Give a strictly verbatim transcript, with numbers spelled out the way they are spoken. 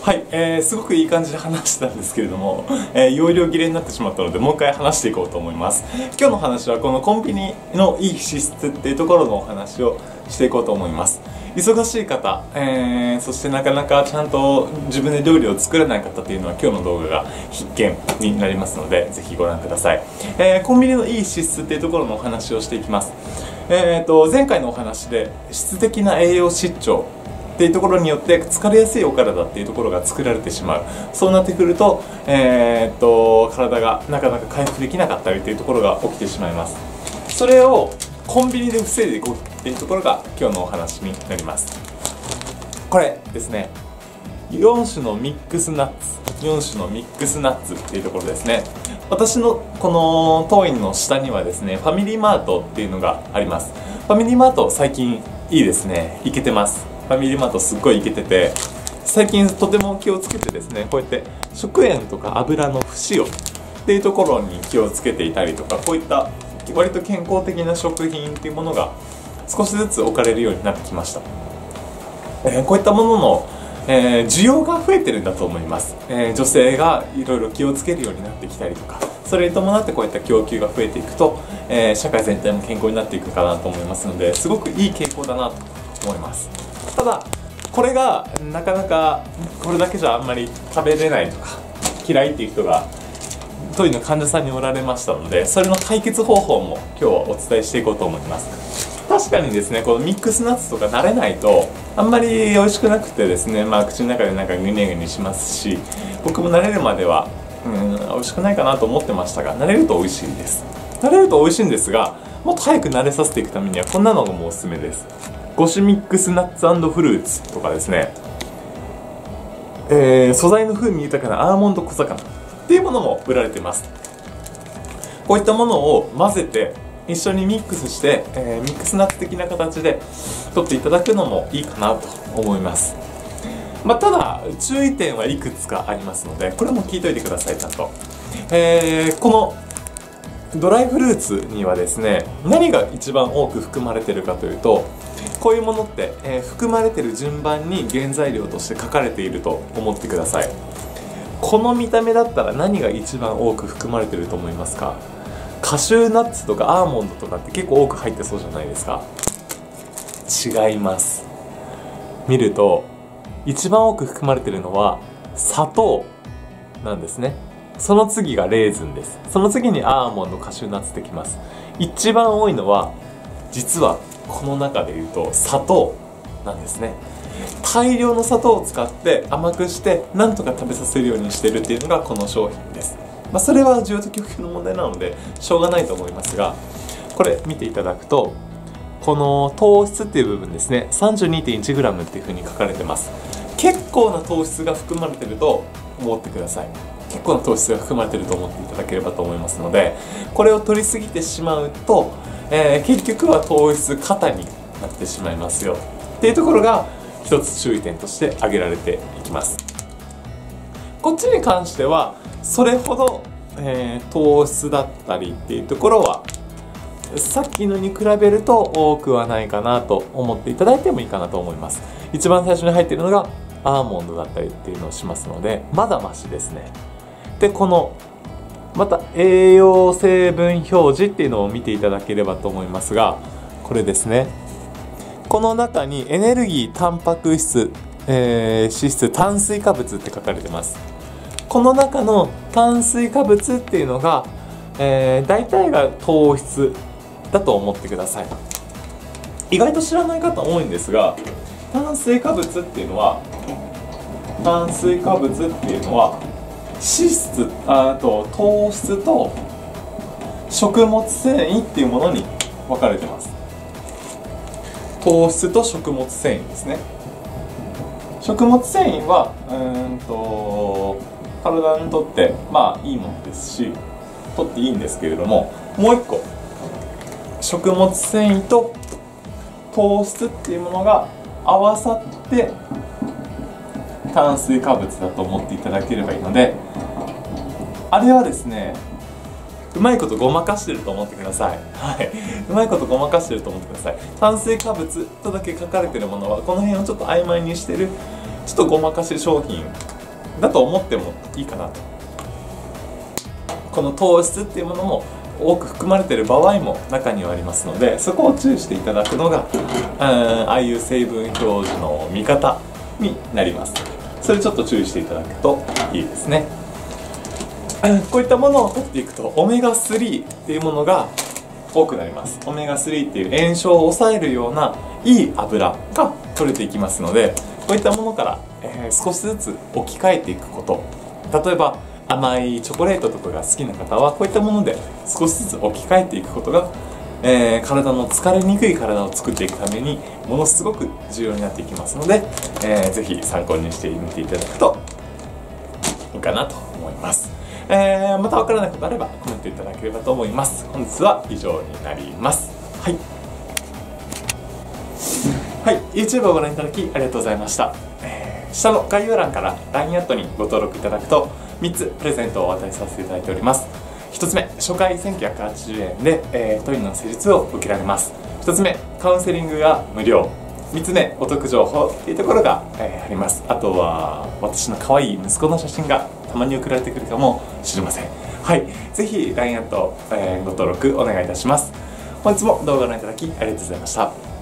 はい、えー、すごくいい感じで話してたんですけれども、えー、容量切れになってしまったのでもう一回話していこうと思います。今日の話はこのコンビニのいい資質っていうところのお話をしていこうと思います。忙しい方、えー、そしてなかなかちゃんと自分で料理を作らない方っていうのは今日の動画が必見になりますのでぜひご覧ください。えー、コンビニのいい資質っていうところのお話をしていきます。えーと前回のお話で質的な栄養失調っていうところによって疲れやすいお体っていうところが作られてしまう。そうなってくると、えー、っと体がなかなか回復できなかったりっていうところが起きてしまいます。それをコンビニで防いでいこうっていうところが今日のお話になります。これですね、よん種のミックスナッツよん種のミックスナッツっていうところですね。私のこの当院の下にはですねファミリーマートっていうのがあります。ファミリーマート最近いいですね、イケてます。ファミリーマートすっごいイケてて、最近とても気をつけてですね、こうやって食塩とか油の不使用っていうところに気をつけていたりとか、こういった割と健康的な食品っていうものが少しずつ置かれるようになってきました。えー、こういったものの、えー、需要が増えてるんだと思います。えー、女性がいろいろ気をつけるようになってきたりとか、それに伴ってこういった供給が増えていくと、えー、社会全体も健康になっていくかなと思いますので、すごくいい傾向だなと思います。ただこれがなかなかこれだけじゃあんまり食べれないとか嫌いっていう人が当院の患者さんにおられましたので、それの解決方法も今日はお伝えしていこうと思います。確かにですね、このミックスナッツとか慣れないとあんまり美味しくなくてですね、まあ口の中でなんかグニグニしますし、僕も慣れるまではうん美味しくないかなと思ってましたが、慣れると美味しいです。慣れると美味しいんですが、もっと早く慣れさせていくためにはこんなのがもうおすすめです。ご種ミックスナッツ&フルーツとかですね、えー、素材の風味豊かなアーモンド小魚っていうものも売られています。こういったものを混ぜて一緒にミックスして、えー、ミックスナッツ的な形で取っていただくのもいいかなと思います。まあ、ただ注意点はいくつかありますのでこれも聞いといてください。ちゃんと、えー、このドライフルーツにはですね何が一番多く含まれているかというと、こういうものって、えー、含まれている順番に原材料として書かれていると思ってください。この見た目だったら何が一番多く含まれていると思いますか？カシューナッツとかアーモンドとかって結構多く入ってそうじゃないですか。違います。見ると一番多く含まれているのは砂糖なんですね。その次がレーズンです。その次にアーモンド、カシューナッツってきます。一番多いのは実はこの中でいうと砂糖なんですね。大量の砂糖を使って甘くしてなんとか食べさせるようにしてるっていうのがこの商品です。まあ、それは需要と供給の問題なのでしょうがないと思いますが、これ見ていただくとこの糖質っていう部分ですね さんじゅうにてんいちグラム っていうふうに書かれてます。結構な糖質が含まれてると思ってください。結構な糖質が含まれてると思っていただければと思いますので、これを取りすぎてしまうと、えー、結局は糖質過多になってしまいますよっていうところが一つ注意点として挙げられていきます。こっちに関してはそれほど、えー、糖質だったりっていうところはさっきのに比べると多くはないかなと思っていただいてもいいかなと思います。一番最初に入っているのがアーモンドだったりっていうのをしますのでまだマシですね。でこのまた栄養成分表示っていうのを見ていただければと思いますが、これですね、この中にエネルギー、タンパク質、えー、脂質、炭水化物って書かれてます。この中の炭水化物っていうのが、えー、大体が糖質だと思ってください。意外と知らない方多いんですが、炭水化物っていうのは炭水化物っていうのは脂質、あと糖質と食物繊維っていうものに分かれてます。糖質と食物繊維ですね。食物繊維はうーんと体にとってまあいいものですし取っていいんですけれども、もう一個食物繊維と糖質っていうものが合わさって炭水化物だと思っていただければいいので、あれはですねうまいことごまかしてると思ってください。はい、うまいことごまかしてると思ってください。炭水化物とだけ書かれてるものはこの辺をちょっと曖昧にしてるちょっとごまかし商品だと思ってもいいかなと。この糖質っていうものも多く含まれている場合も中にはありますので、そこを注意していただくのが、うん、ああいう成分表示の見方になります。それちょっと注意していただくといいですね。こういったものを取っていくとオメガスリーっていうものが多くなります。オメガスリーっていう炎症を抑えるようないい油が取れていきますので、こういったものから、えー、少しずつ置き換えていくこと、例えば甘いチョコレートとかが好きな方はこういったもので少しずつ置き換えていくことが、えー、体の疲れにくい体を作っていくためにものすごく重要になっていきますので、えー、ぜひ参考にしてみていただくといいかなと思います。えー、また分からないことあればコメントいただければと思います。本日は以上になります。はい、はい、YouTube をご覧いただきありがとうございました。えー、下の概要欄から ライン アットにご登録いただくとみっつプレゼントをお渡しさせていただいております。ひとつめ、初回せんきゅうひゃくはちじゅうえんで、えー、トイレの施術を受けられます。ひとつめ、カウンセリングが無料。みっつめ、お得情報っていうところが、えー、あります。あとは私の可愛い息子の写真がたまに送られてくるかもしれません。はい、ぜひ ライン アット、えー、ご登録お願いいたします。本日も動画をご覧いただきありがとうございました。